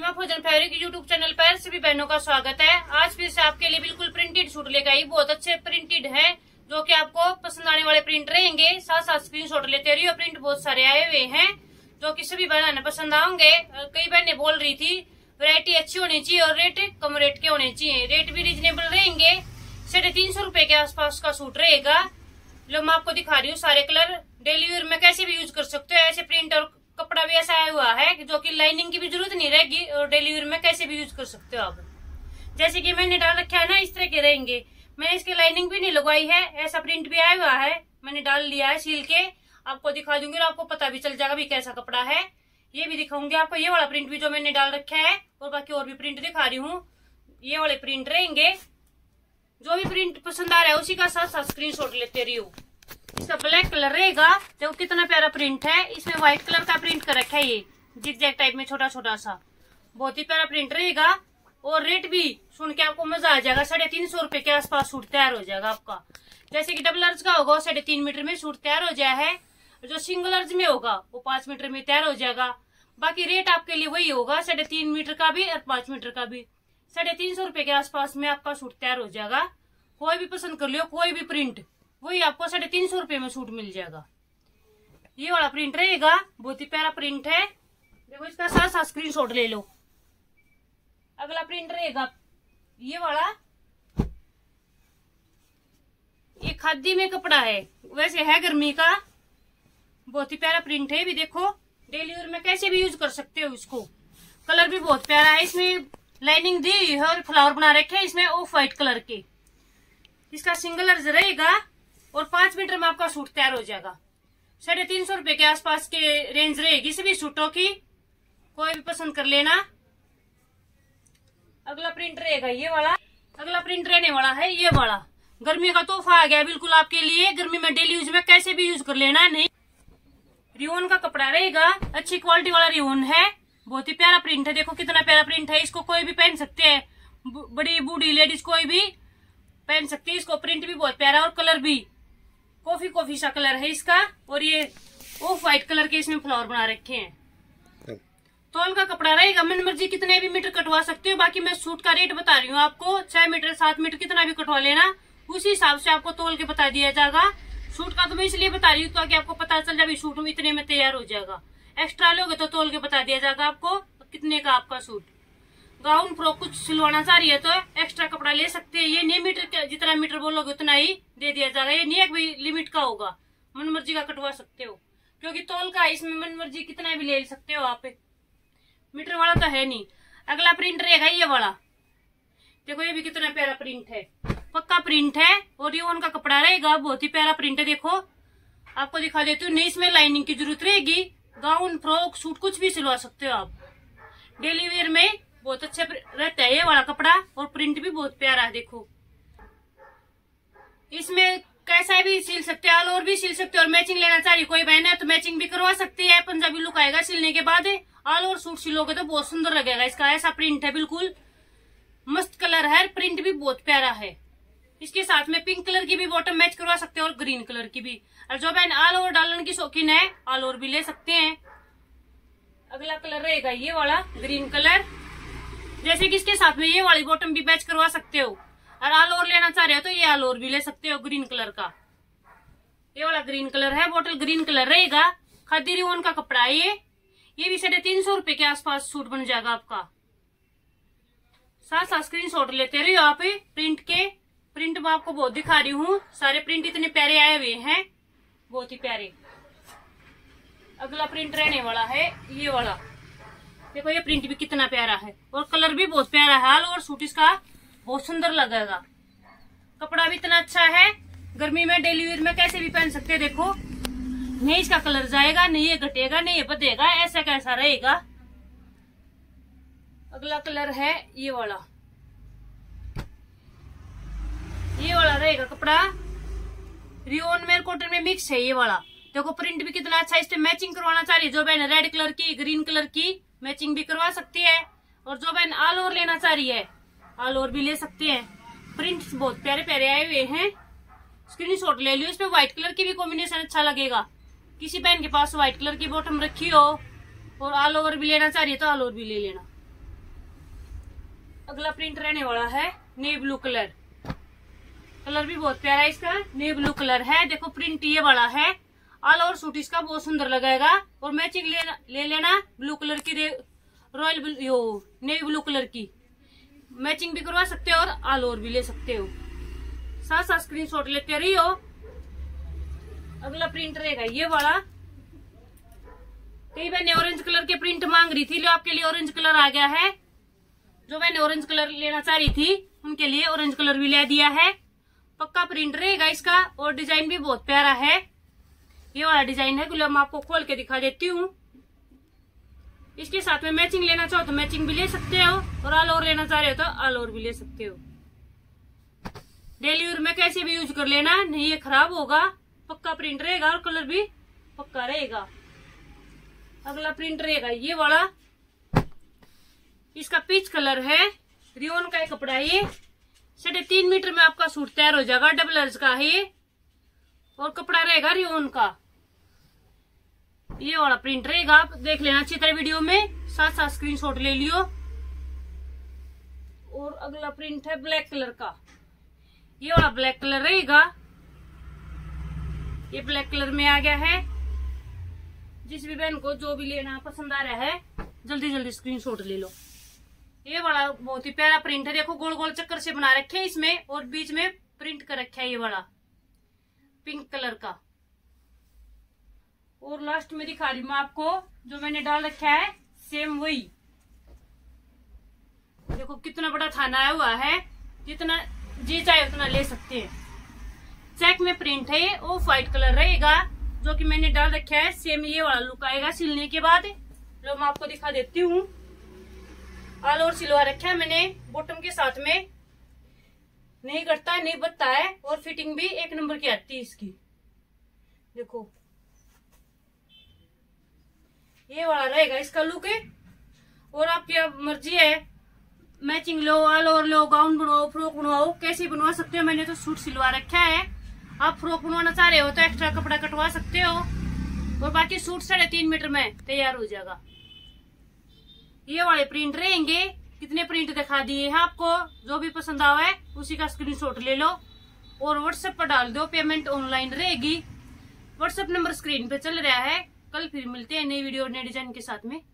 शर्मा फॉर्जन fabric YouTube channel पर सभी बहनों का स्वागत है। आज फिर से आपके लिए बिल्कुल प्रिंटेड सूट लेकर आई। बहुत अच्छे प्रिंटेड है जो कि आपको पसंद आने वाले प्रिंट रहेंगे। साथ साथ स्क्रीनशॉट लेते रहिए। प्रिंट बहुत सारे आए हुए हैं जो कि सभी बहनों पसंद आएंगे। कई बहनें बोल रही थी वैरायटी अच्छी होनी चाहिए और रेट कम रेट के होने चाहिए। रेट भी रिजनेबल रहेंगे। 350 रुपए के आसपास का सूट रहेगा। जो मैं आपको दिखा रही हूँ सारे कलर डेली वेयर में कैसे भी यूज कर सकते हो। ऐसे प्रिंट और कपड़ा भी ऐसा आया हुआ है जो कि लाइनिंग की भी जरूरत नहीं रहेगी और डेली वेयर में कैसे भी यूज कर सकते हो आप। जैसे कि मैंने डाल रखा है ना, इस तरह के रहेंगे। मैंने इसकी लाइनिंग भी नहीं लगवाई है। ऐसा प्रिंट भी आया हुआ है, मैंने डाल लिया है सील के। आपको दिखा दूंगी और आपको पता भी चल जाएगा भी कैसा कपड़ा है। ये भी दिखाऊंगी आपको। ये वाला प्रिंट भी जो मैंने डाल रखा है और बाकी और भी प्रिंट दिखा रही हूँ। ये वाले प्रिंट रहेंगे। जो भी प्रिंट पसंद आ रहा है उसी का साथ साथ स्क्रीनशॉट लेते रहियो। इसका ब्लैक कलर रहेगा। देखो कितना प्यारा प्रिंट है। इसमें व्हाइट कलर का प्रिंट कर रखा है। ये जिगजैग टाइप में छोटा छोटा सा बहुत ही प्यारा प्रिंट रहेगा। और रेट भी सुन के आपको मजा आ जाएगा। 350 रुपए के आसपास सूट तैयार हो जाएगा आपका। जैसे कि डबल अर्ज का होगा 3.5 मीटर में सूट तैयार हो जाए है। जो सिंगल अर्ज में होगा वो 5 मीटर में तैयार हो जाएगा। बाकी रेट आपके लिए वही होगा 3.5 मीटर का भी और 5 मीटर का भी। 350 रुपए के आसपास में आपका सूट तैयार हो जाएगा। कोई भी पसंद कर लियो, कोई भी प्रिंट वही आपको 350 रुपए में सूट मिल जाएगा। ये वाला प्रिंट रहेगा। बहुत ही प्यारा प्रिंट है। देखो इसका साथ साथ स्क्रीनशॉट ले लो। अगला प्रिंट रहेगा ये वाला। ये खादी में कपड़ा है, वैसे है गर्मी का। बहुत ही प्यारा प्रिंट है। भी देखो डेली वेयर में कैसे भी यूज कर सकते हो इसको। कलर भी बहुत प्यारा है। इसमें लाइनिंग दी हुई है और फ्लावर बना रखे हैं इसमें ऑफ व्हाइट कलर के। इसका सिंगल अर्ज रहेगा और 5 मीटर में आपका सूट तैयार हो जाएगा। 350 रुपए के आसपास के रेंज रहेगी सभी सूटों की। कोई भी पसंद कर लेना। अगला प्रिंट रहेगा ये वाला। अगला प्रिंट रहने वाला है ये वाला। गर्मी का तोहफा आ गया बिल्कुल आपके लिए। गर्मी में डेली यूज में कैसे भी यूज कर लेना। नहीं, रियोन का कपड़ा रहेगा। अच्छी क्वालिटी वाला रियोन है। बहुत ही प्यारा प्रिंट है। देखो कितना प्यारा प्रिंट है। इसको कोई भी पहन सकते हैं, बड़ी बूढ़ी लेडीज कोई भी पहन सकती है इसको। प्रिंट भी बहुत प्यारा और कलर भी कॉफी सा कलर है इसका। और ये ऑफ व्हाइट कलर के इसमें फ्लावर बना रखे हैं। तौल का कपड़ा रहेगा। मन मर्जी कितने भी मीटर कटवा सकते हो। बाकी मैं सूट का रेट बता रही हूँ आपको। 6 मीटर 7 मीटर कितना भी कटवा लेना, उसी हिसाब से आपको तौल के बता दिया जाएगा। सूट का तो मैं इसलिए बता रही हूँ ताकि आपको पता चल जाए सूट में इतने में तैयार हो जाएगा। एक्स्ट्रा लोगे तो तौल के बता दिया जाएगा आपको कितने का आपका सूट। गाउन फ्रॉक कुछ सिलवाना चाह रही है तो एक्स्ट्रा कपड़ा ले सकते हैं। ये नहीं मीटर जितना मीटर बोलोगे उतना ही दे दिया जाएगा। ये नहीं है लिमिट का होगा, मन मर्जी का कटवा सकते हो। क्योंकि तौल का इसमें मन मर्जी कितना भी ले सकते हो आप। मीटर वाला तो है नहीं। अगला प्रिंट रहेगा ये वाला। देखो ये भी कितना प्यारा प्रिंट है। पक्का प्रिंट है और रियोन का कपड़ा रहेगा। बहुत ही प्यारा प्रिंट है। देखो आपको दिखा देती हूँ। नहीं इसमें लाइनिंग की जरूरत रहेगी। गाउन फ्रॉक सूट कुछ भी सिलवा सकते हो आप। डेली वेयर में बहुत अच्छा रहता है ये वाला कपड़ा और प्रिंट भी बहुत प्यारा है। देखो इसमें कैसा भी सिल सकते हैं, ऑल ओवर भी सिल सकते हैं। और मैचिंग लेना चाहिए कोई बहन है तो मैचिंग भी करवा सकती है। पंजाबी लुक आएगा सिलने के बाद। ऑल ओवर सूट सिलोगे तो बहुत सुंदर लगेगा। इसका ऐसा प्रिंट है, बिल्कुल मस्त कलर है। प्रिंट भी बहुत प्यारा है। इसके साथ में पिंक कलर की भी बॉटम मैच करवा सकते हैं और ग्रीन कलर की भी। और जो बहन ऑल ओवर डालने की शौकीन है ऑल ओवर भी ले सकते हैं। अगला कलर रहेगा ये वाला ग्रीन कलर। जैसे कि इसके साथ में ये वाली बॉटम भी मैच करवा सकते हो। और ऑल ओवर लेना चाह रहे हो तो ये ऑल ओवर भी ले सकते हो ग्रीन कलर का। ये वाला ग्रीन कलर है, बॉटल ग्रीन कलर रहेगा। खादी रियोन का कपड़ा है ये भी 350 रुपए के आसपास सूट बन जाएगा आपका। साथ साथ स्क्रीनशॉट लेते रहिए आप प्रिंट के। प्रिंट मैं आपको बहुत दिखा रही हूँ। सारे प्रिंट इतने प्यारे आए हुए हैं, बहुत ही प्यारे। अगला प्रिंट रहने वाला है ये वाला। देखो ये प्रिंट भी कितना प्यारा है और कलर भी बहुत प्यारा है। और सूट इसका बहुत सुंदर लगेगा। कपड़ा भी इतना अच्छा है। गर्मी में डेली वेयर में कैसे भी पहन सकते हैं। देखो नहीं इसका कलर जाएगा, नहीं ये घटेगा, नहीं ये बदेगा, ऐसा कैसा रहेगा। अगला कलर है ये वाला। ये वाला रहेगा कपड़ा रियोन में कॉटन में मिक्स है ये वाला। देखो प्रिंट भी कितना अच्छा। इस पे मैचिंग करवाना चाह रही है जो बहन रेड कलर की ग्रीन कलर की मैचिंग भी करवा सकती है। और जो बहन ऑल ओवर लेना चाह रही है ऑल ओवर भी ले सकती है। प्रिंट्स बहुत प्यारे प्यारे आए हुए हैं। स्क्रीनशॉट ले लियो। इसमें व्हाइट कलर की भी कॉम्बिनेशन अच्छा लगेगा। किसी बहन के पास व्हाइट कलर की बॉटम रखी हो और ऑल ओवर भी लेना चाह रही है तो ऑल ओवर भी ले लेना। अगला प्रिंट रहने वाला है नेवी ब्लू कलर। कलर भी बहुत प्यारा है इसका, नेवी ब्लू कलर है। देखो प्रिंट ये वाला है। ऑल ओवर सूट इसका बहुत सुंदर लगेगा। और मैचिंग ले लेना ब्लू कलर की, रॉयल नेवी ब्लू कलर की मैचिंग भी करवा सकते हो और ऑल ओवर भी ले सकते हो। साथ साथ स्क्रीनशॉट लेते रहियो। अगला प्रिंट रहेगा ये वाला। कई मैंने ऑरेंज कलर के प्रिंट मांग रही थी, लो आपके लिए ऑरेंज कलर आ गया है। जो मैंने ऑरेंज कलर लेना चाह रही थी उनके लिए ऑरेंज कलर भी ले दिया है। पक्का प्रिंट रहेगा इसका और डिजाइन भी बहुत प्यारा है। ये वाला डिजाइन है, मैं आपको खोल के दिखा देती हूँ। इसके साथ में मैचिंग लेना चाहो तो मैचिंग भी ले सकते हो और ऑल ओवर लेना चाह रहे हो तो ऑल ओवर भी ले सकते हो। डेली यूज में कैसे भी यूज कर लेना, नहीं ये खराब होगा। पक्का प्रिंट रहेगा और कलर भी पक्का रहेगा। अगला प्रिंट रहेगा ये वाला। इसका पीच कलर है, रियोन का कपड़ा है। ये 3.5 मीटर में आपका सूट तैयार हो जाएगा। डबल अर्ज का है और कपड़ा रहेगा रियोन का। ये वाला प्रिंट रहेगा, आप देख लेना अच्छी तरह वीडियो में, साथ साथ स्क्रीनशॉट ले लियो। और अगला प्रिंट है ब्लैक कलर का। ये वाला ब्लैक कलर रहेगा। ये ब्लैक कलर में आ गया है। जिस भी बहन को जो भी लेना पसंद आ रहा है जल्दी जल्दी स्क्रीनशॉट ले लो। ये वाला बहुत ही प्यारा प्रिंट है। देखो गोल गोल चक्कर से बना रखे हैं इसमें और बीच में प्रिंट कर रखा है ये वाला पिंक कलर का। और लास्ट में दिखा रही हूँ मैं आपको जो मैंने डाल रखा है सेम वही। देखो कितना बड़ा थाना आया हुआ है, जितना जी चाहे उतना ले सकते हैं। चेक में प्रिंट है, ऑफ व्हाइट कलर रहेगा जो कि मैंने डाल रखा है। सेम ये वाला लुक आएगा सिलने के बाद। लो मैं आपको दिखा देती हूँ। ऑल ओवर सिलवा रखा है मैंने बॉटम के साथ में, नहीं कटता नहीं बचता है और फिटिंग भी 1 नंबर की आती है इसकी। देखो ये वाला रहेगा इसका लुक है। और आपकी अब मर्जी है, मैचिंग लो, ऑल ओवर लो, गाउन बनवाओ, फ्रॉक बनवाओ, कैसे बनवा सकते हो। मैंने तो सूट सिलवा रखा है। आप फ्रॉक बनवाना चाह रहे हो तो एक्स्ट्रा कपड़ा कटवा सकते हो और बाकी सूट 3.5 मीटर में तैयार हो जाएगा। ये वाले प्रिंट रहेंगे। कितने प्रिंट दिखा दिए हैं आपको, जो भी पसंद आवा है उसी का स्क्रीनशॉट ले लो और व्हाट्सएप पर डाल दो। पेमेंट ऑनलाइन रहेगी। व्हाट्सएप नंबर स्क्रीन पे चल रहा है। कल फिर मिलते हैं नई वीडियो नए डिजाइन के साथ में।